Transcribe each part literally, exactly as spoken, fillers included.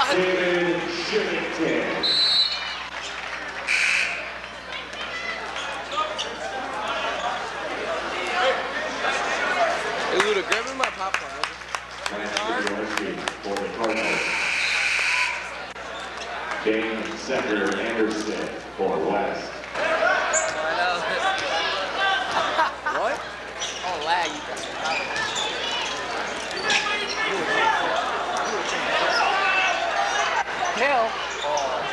David Shillington. Hey, Luda, grab me my popcorn. For the Cardinals. James Secker Anderson for West. What? Oh, lag. You got Hell. Oh.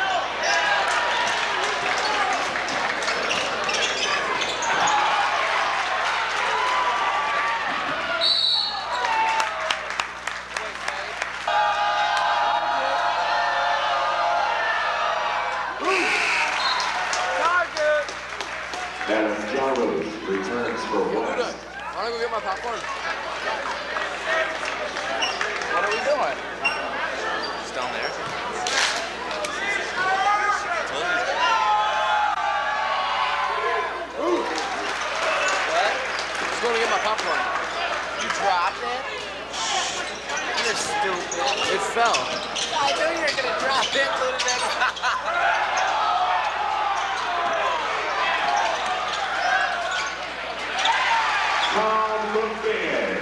Adam Jarros returns for West. Wanna go get my popcorn? What are we doing? It's down there. Ooh. What? Let's go to get my popcorn. You dropped it? You're stupid. It fell. I knew you were gonna drop it. Tom McFinn.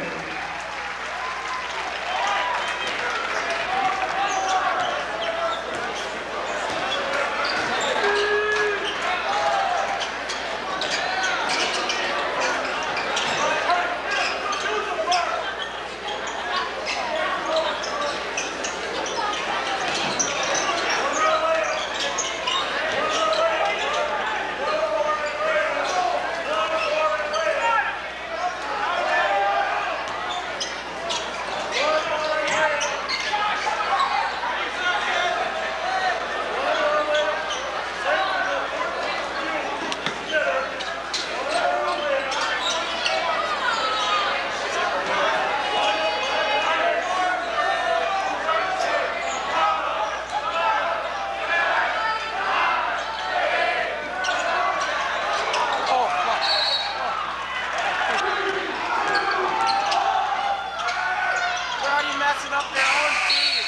Messing up their own team.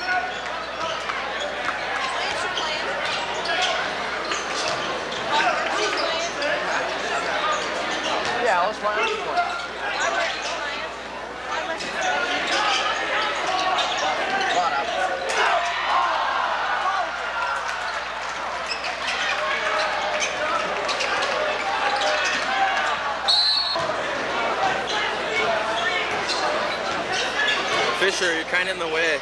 Yeah, let's play on the play. Fisher, you're kind of in the way.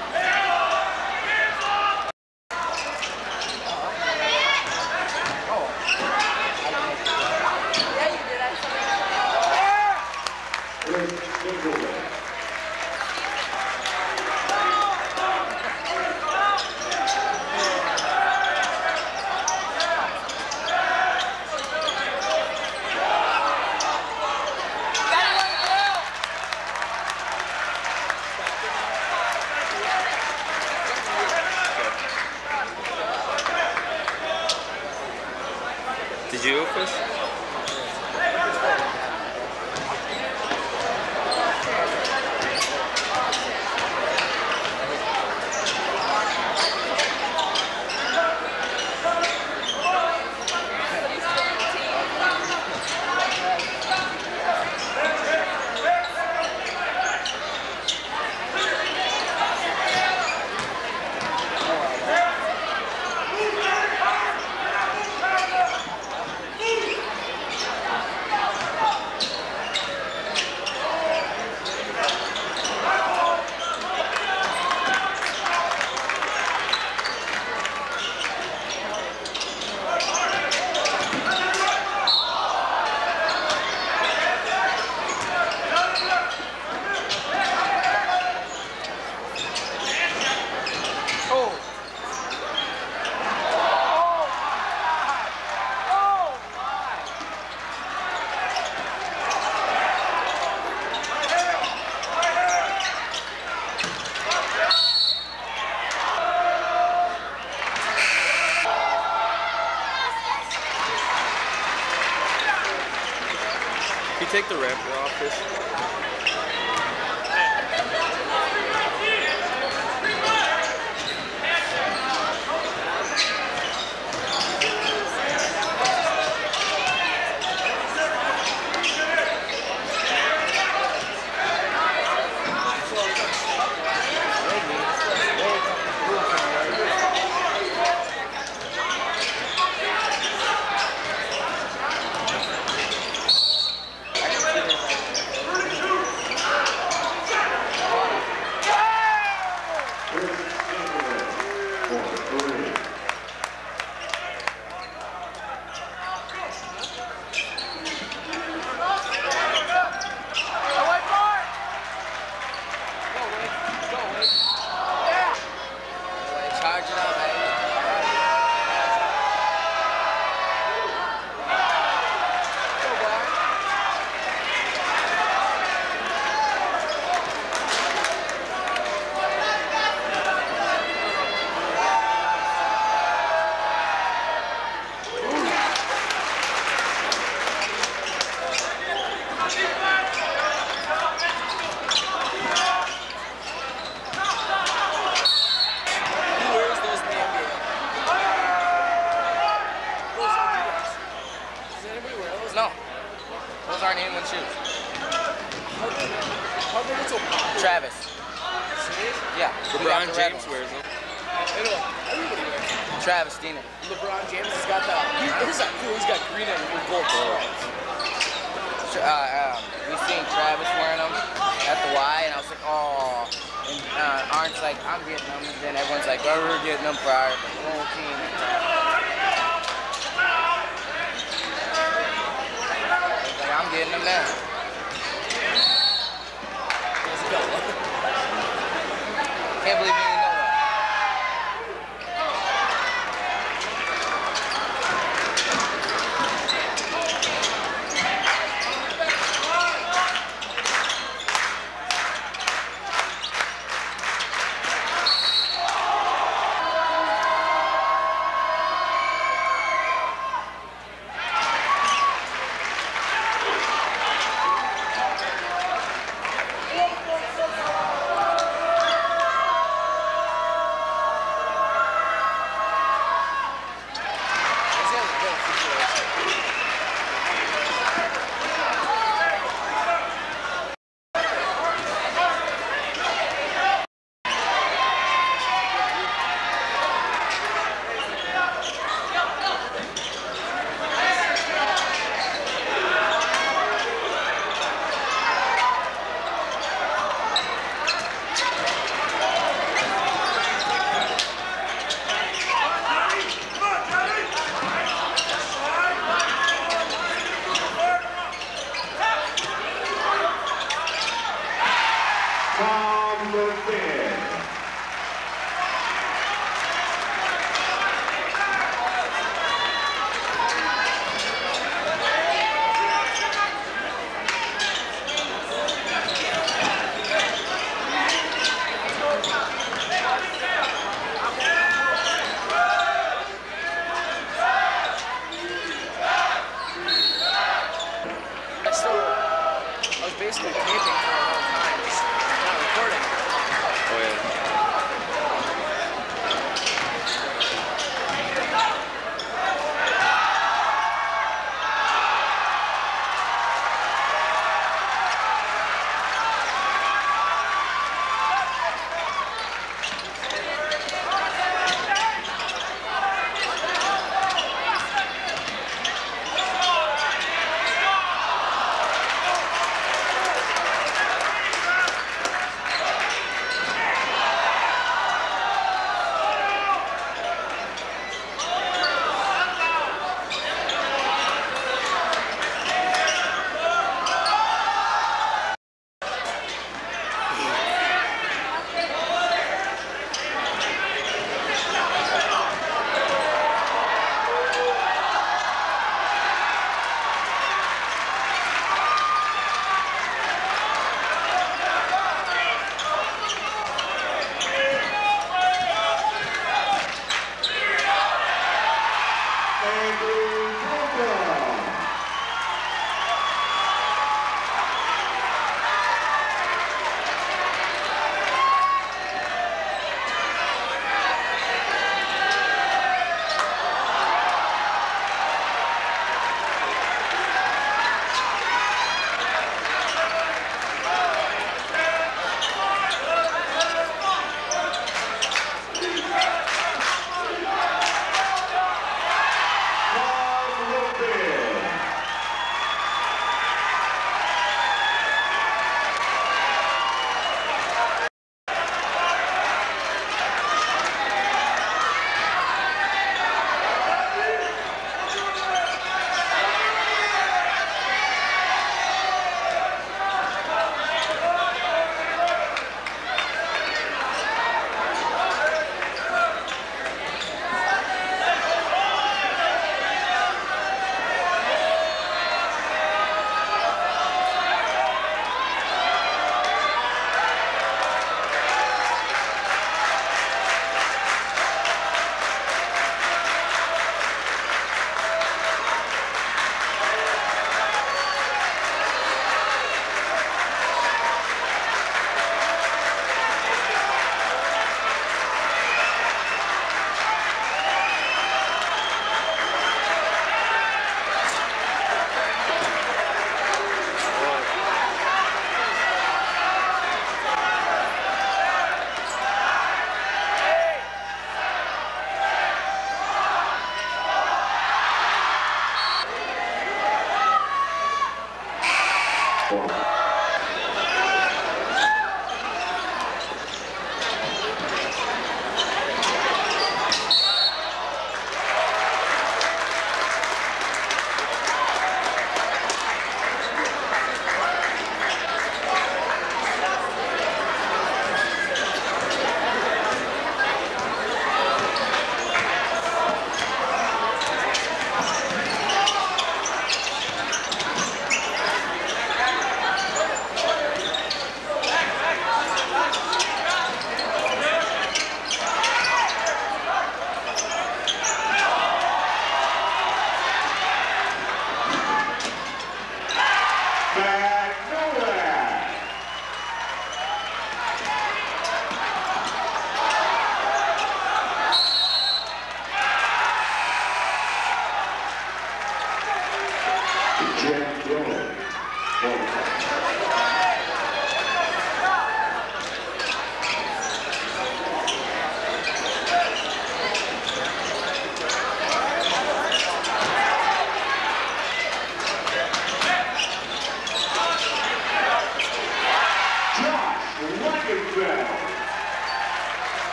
Did you go fish? Can you take the ramper off this? Yeah. We got LeBron the red James ones. wears them. Everybody wears them. Travis Steiner. LeBron James has got that. He, his not cool. He's got green and gold stripes. Uh, um, we seen Travis wearing them at the Y, and I was like, oh. And uh, Arn's like, I'm getting them. And then everyone's like, oh, we're getting them for our whole team. He's like, I'm getting them now. Let's go. Can't believe you didn't know that. Tom Levin. I still, I was basically taping for a long time, just not recording.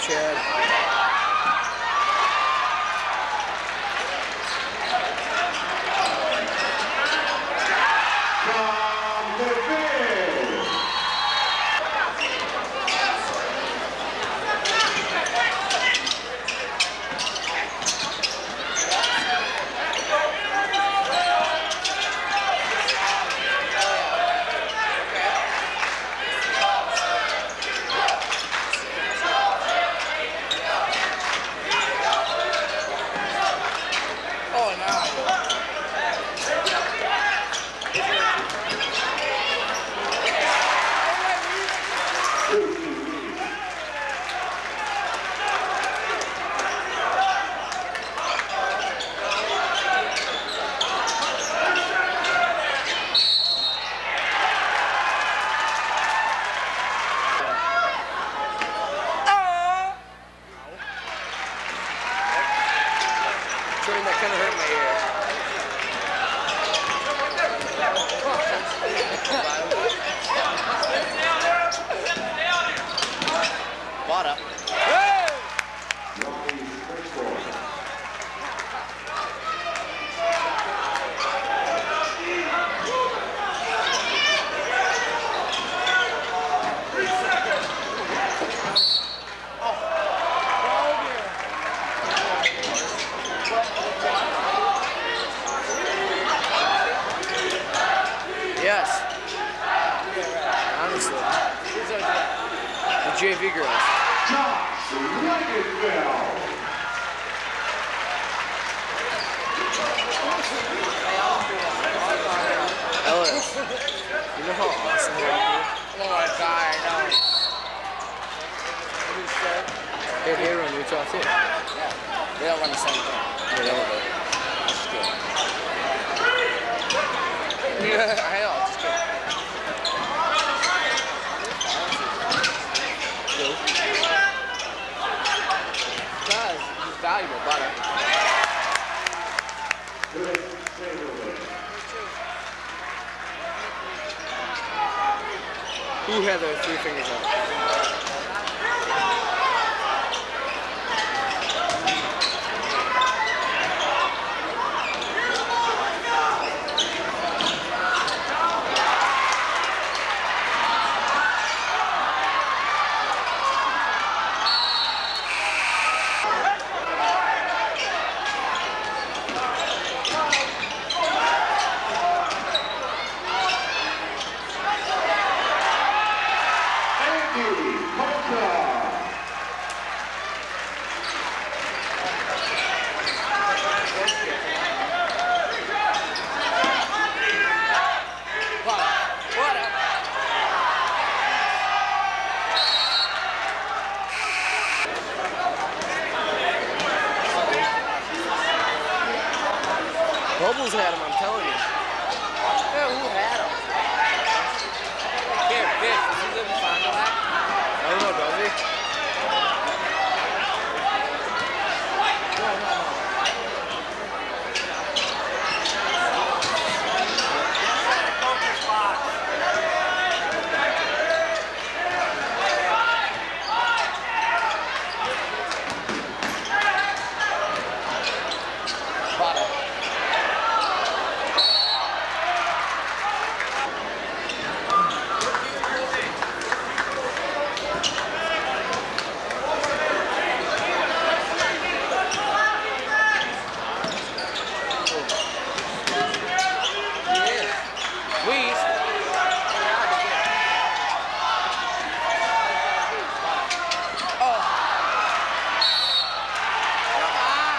Chad. Tom Levin. Oh, no. Jordan, that kind of hurt my ear. Bought up. Hey! Robbie Springborn. Yes. Honestly. The J V girls. Josh Regenfeld. Ellis. You know how awesome that Oh, my God, I know. would be? They're here on Utah too. Yeah. They don't run the same thing. Yeah, they don't. That's good. Yeah, I know. Just kidding. Guys, it's valuable, butter. Chris Chamberlain. Who had their three fingers up? Andy Coulter. What up? Bubbles had him, I'm telling you. Yeah, who had him? Here, Vic, is he living Fond du Lac? I don't know, does he? Butter. Weeze. Oh. Come on.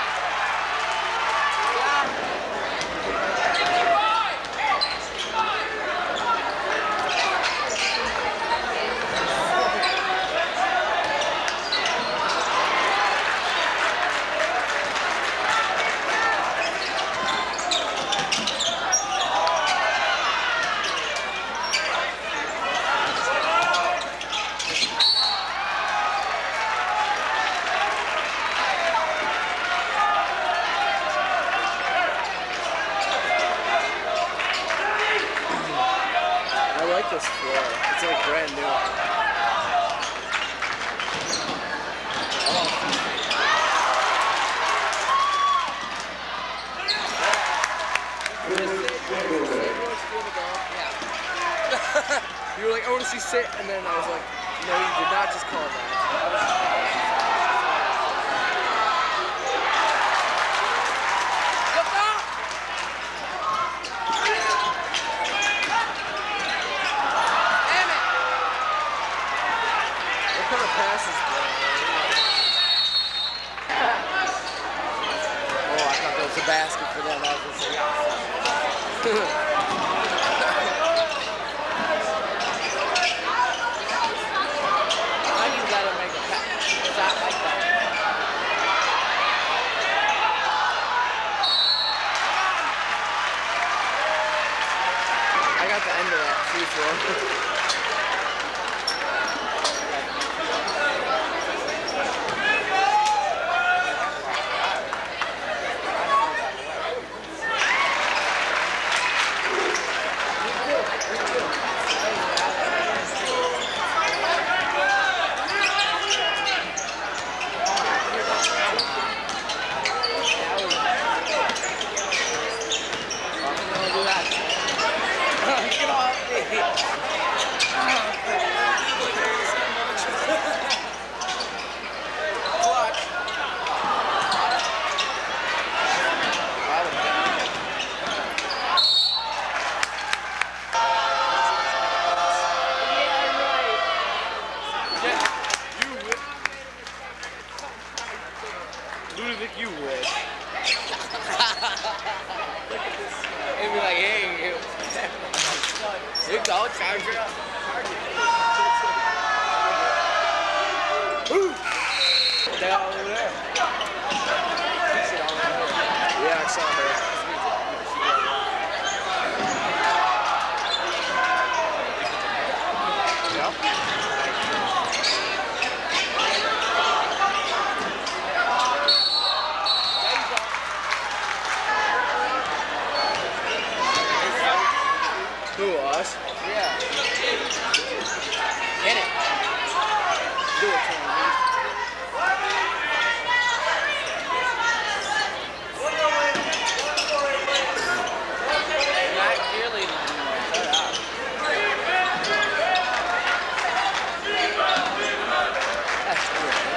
I like this floor. It's like brand new. You were like, I want to see sit, and then I was like, no, you did not just call that. Passes, oh, I thought that was a basket for them. I was just like, how do you let him make a pass? Shot like that. I got the end of that free throw. Ludovic, you wish. It'd be like, hey, you go, charge it up. Ooh! They all over there. Yeah, I saw her. Who, us? Yeah. Hit it. Do it, Tony. Not cheerleading anymore. Shut up. That's good.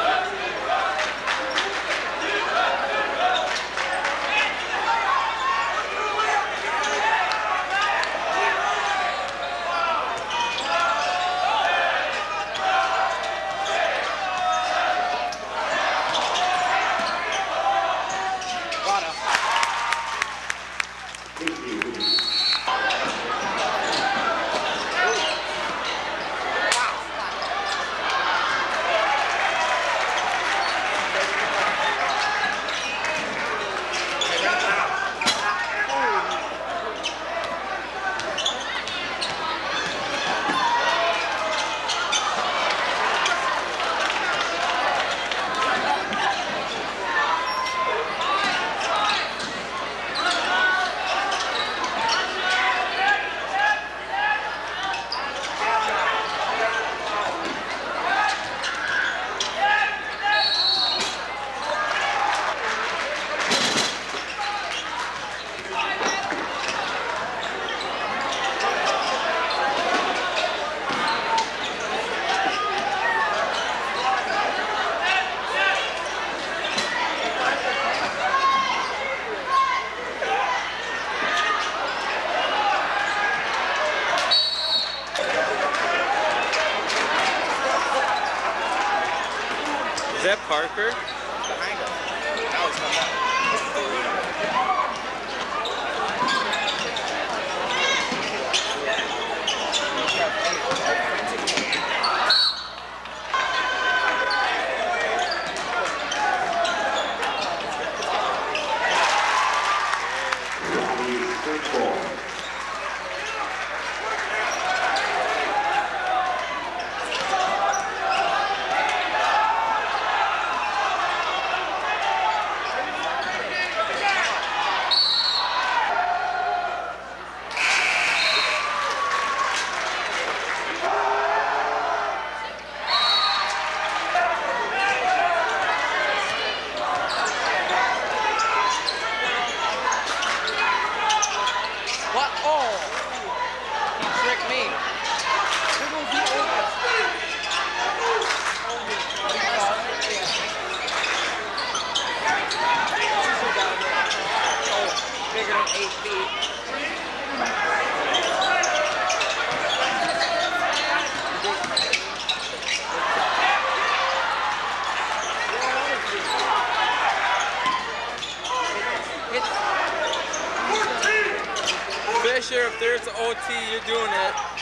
Is that Parker? Behind him. Now he's coming back. Bigger than eight feet. Fisher, if there's an O T, you're doing it.